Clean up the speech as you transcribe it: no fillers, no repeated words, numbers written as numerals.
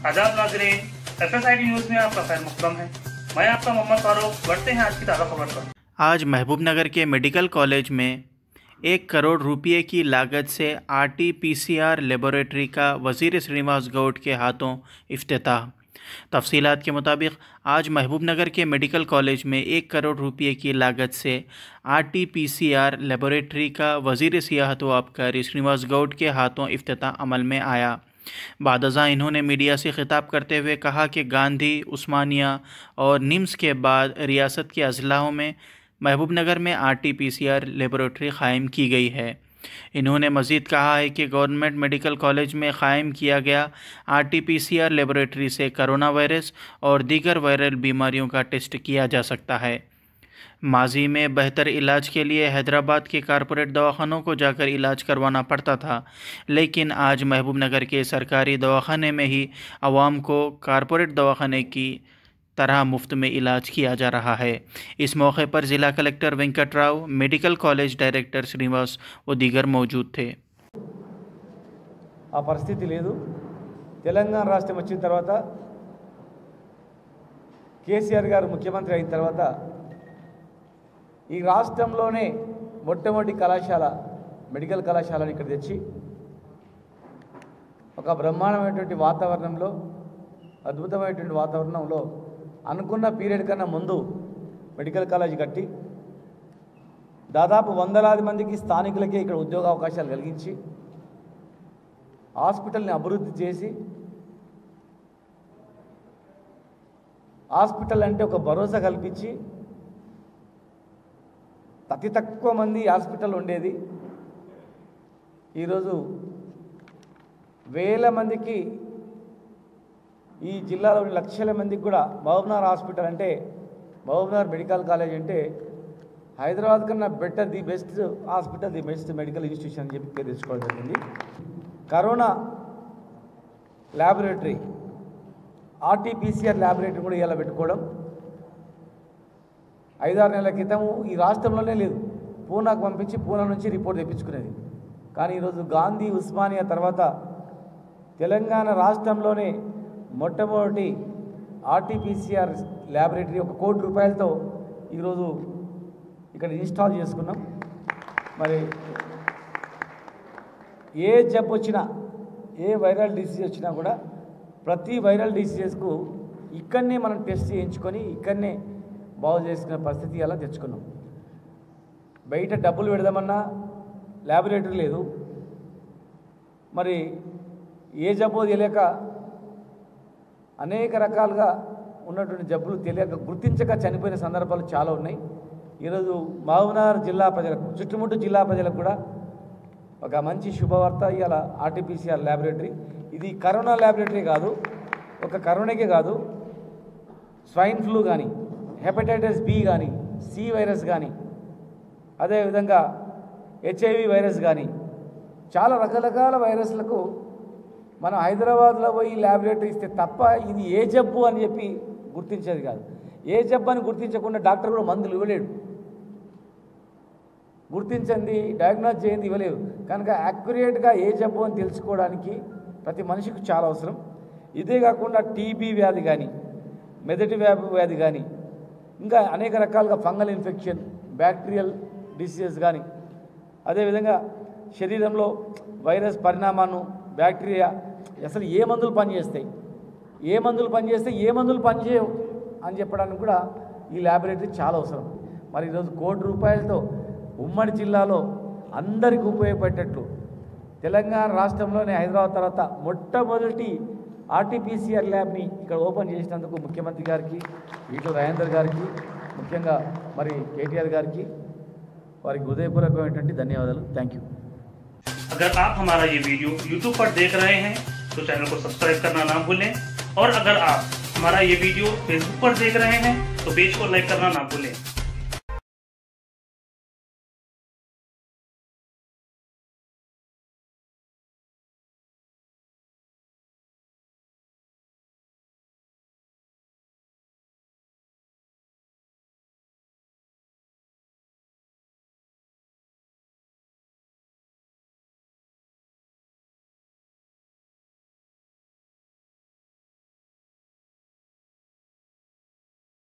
आजाद नाज़रीन, FSID news में आपका खैर मक़दम है। मैं आपका मोहम्मद फारूक। बढ़ते हैं आज की ताज़ा खबर पर। आज महबूबनगर के मेडिकल कॉलेज में 1 करोड़ रुपये की लागत से RT-PCR लेबोरेटरी का वज़ीर श्रीनिवास गौड के हाथों इफ्तिताह। तफसीलात के मुताबिक आज महबूबनगर के मेडिकल कॉलेज में 1 करोड़ रुपये की लागत से RT-PCR लेबोरेटरी का वज़ीर सियाहत व आबकारी श्रीनिवास गौड के हाथों इफ्तिताह अमल में आया। बादज़ा इन्होंने मीडिया से खिताब करते हुए कहा कि गांधी, उस्मानिया और निम्स के बाद रियासत के अजलाओं में महबूबनगर में RT-PCR लेबोरेटरी क़ायम की गई है। इन्होंने मज़ीद कहा है कि गवर्नमेंट मेडिकल कॉलेज में क़ायम किया गया RT-PCR लेबोरेटरी से करोना वायरस और दीगर वायरल बीमारियों का टेस्ट किया जा सकता है। माजी में बेहतर इलाज के लिए हैदराबाद के कारपोरेट दवाखानों को जाकर इलाज करवाना पड़ता था, लेकिन आज महबूबनगर के सरकारी दवाखाने में ही आवाम को कारपोरेट दवाखाने की तरह मुफ्त में इलाज किया जा रहा है। इस मौके पर ज़िला collector Venkat Rao, medical college director Srinivas व दीगर मौजूद थे। ఆ పరిస్థితి లేదు। తెలంగాణ రాష్ట్రం వచ్చిన తర్వాత కేసీఆర్ గారు ముఖ్యమంత్రి అయిన తర్వాత ఈ రాష్ట్రంలోనే మొట్టమొదటి కళాశాల మెడికల్ కళాశాలను ఇక్కడ తెచ్చి ఒక బ్రహ్మాండమైనటువంటి వాతావరణంలో అద్భుతమైనటువంటి వాతావరణంలో అనుకున్న పీరియడ్ కన్నా ముందు మెడికల్ కాలేజ్ కట్టి దాదాపు వందలాది మందికి స్థానికులకే ఇక్కడ ఉద్యోగ అవకాశాలు కలిగించి హాస్పిటల్ని అభివృద్ధి చేసి హాస్పిటల్ అంటే ఒక భరోసా కల్పించి అతి తక్కువ మంది హాస్పిటల్ ఉండేది ఈరోజు వేల మందికి ఈ జిల్లాలోని లక్షల మందికి కూడా మహబూబ్నగర్ హాస్పిటల్ అంటే మహబూబ్నగర్ మెడికల్ కాలేజ్ అంటే హైదరాబాద్ కన్నా better the best hospital, the best medical institution అని చెప్పి పేరు తెచ్చుకోవడం జరిగింది। కరోనా ల్యాబొరేటరీ RT-PCR ల్యాబొరేటరీ కూడా ఇలా పెట్టుకోవడం 5-6 నెలల క్రితము ఈ రాష్ట్రంలోనే లేదు। పూనాకు పంపించి పూనా నుంచి రిపోర్ట్ తెప్పించుకునేది। కానీ ఈరోజు గాంధీ, ఉస్మానియా తర్వాత తెలంగాణ రాష్ట్రంలోనే మొట్టమొదటి RT-PCR ల్యాబొరేటరీ 1 కోటి రూపాయలతో ఈరోజు ఇక్కడ ఇన్స్టాల్ చేసుకున్నాం। మరి ఏ జబ్బు వచ్చినా, ఏ వైరల్ డిసీజ్ వచ్చినా కూడా ప్రతి వైరల్ డిసీజెస్కు ఇక్కడనే మనం టెస్ట్ చేయించుకొని ఇక్కడనే బాగు చేసుకునే పరిస్థితి అలా తెచ్చుకున్నాం। బయట డబ్బులు పెడదామన్నా ల్యాబొరేటరీ లేదు। మరి ఏ జబ్బు తెలియక అనేక రకాలుగా ఉన్నటువంటి జబ్బులు తెలియక గుర్తించక చనిపోయిన సందర్భాలు చాలా ఉన్నాయి। ఈరోజు మహబూబ్నగర్ జిల్లా ప్రజలకు, చుట్టుముట్టు జిల్లా ప్రజలకు కూడా ఒక మంచి శుభవార్త ఇవాళ RT-PCR ల్యాబొరేటరీ। ఇది కరోనా ల్యాబొరేటరీ కాదు, ఒక కరోనాకే కాదు, స్వైన్ ఫ్లూ కానీ, హెపటైటిస్ B కానీ, C వైరస్ కానీ, అదేవిధంగా HIV వైరస్ కానీ చాలా రకరకాల వైరస్లకు మనం హైదరాబాద్లో పోయి ల్యాబొరేటరీ ఇస్తే తప్ప ఇది ఏ జబ్బు అని చెప్పి గుర్తించేది కాదు। ఏ జబ్బు అని గుర్తించకుండా డాక్టర్ కూడా మందులు ఇవ్వలేడు, గుర్తించండి డయాగ్నోజ్ చేయండి ఇవ్వలేదు। కనుక యాక్యురేట్గా ఏ జబ్బు అని తెలుసుకోవడానికి ప్రతి మనిషికి చాలా అవసరం। ఇదే కాకుండా TB వ్యాధి కానీ, మెదటి వ్యాధి కానీ, ఇంకా అనేక రకాలుగా ఫంగల్ ఇన్ఫెక్షన్, బ్యాక్టీరియల్ డిసీజెస్ కానీ, అదేవిధంగా శరీరంలో వైరస్ పరిణామాన్ని, బ్యాక్టీరియా అసలు ఏ మందులు పనిచేస్తాయి, ఏ మందులు పనిచేస్తాయి, ఏ మందులు పనిచేయవు అని చెప్పడానికి కూడా ఈ ల్యాబొరేటరీ చాలా అవసరం। మరి ఈరోజు 1 కోటి రూపాయలతో ఉమ్మడి జిల్లాలో అందరికీ ఉపయోగపడేటట్లు తెలంగాణ రాష్ట్రంలోనే హైదరాబాద్ తర్వాత మొట్టమొదటి RT-PCR ల్యాబ్ని ఇక్కడ ఓపెన్ చేసినందుకు ముఖ్యమంత్రి గారికి, ఈటల రాజేందర్ గారికి, ముఖ్యంగా మరి KTR గారికి వారికి హృదయపూర్వకమైనటువంటి ధన్యవాదాలు। Thank you. अगर आप हमारा ये वीडियो YouTube पर देख रहे हैं तो चैनल को सब्सक्राइब करना ना भूलें, और अगर आप हमारा ये वीडियो Facebook पर देख रहे हैं तो पेज को लाइक करना ना भूलें।